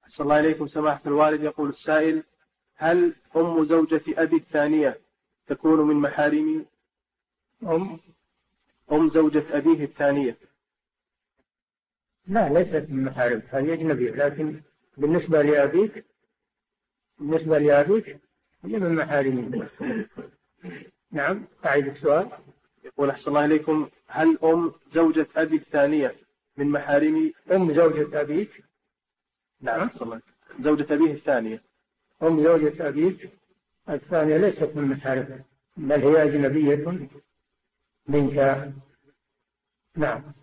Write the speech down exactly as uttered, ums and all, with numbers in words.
أحسن الله إليكم سماحة الوالد. يقول السائل: هل أم زوجة أبي الثانية تكون من محارمي؟ أم أم زوجة أبيه الثانية. لا، ليست من محارم، هذه أجنبية، لكن بالنسبة لأبيك بالنسبة لأبيك هي من محارمه. نعم، أعيد السؤال. يقول أحسن الله إليكم: هل أم زوجة أبي الثانية من محارمي؟ أم زوجة أبيك. نعم أحسن الله. زوجة أبيه الثانية. أم زوجة أبيك الثانية ليست من محارمه، بل هي أجنبية منك. نعم.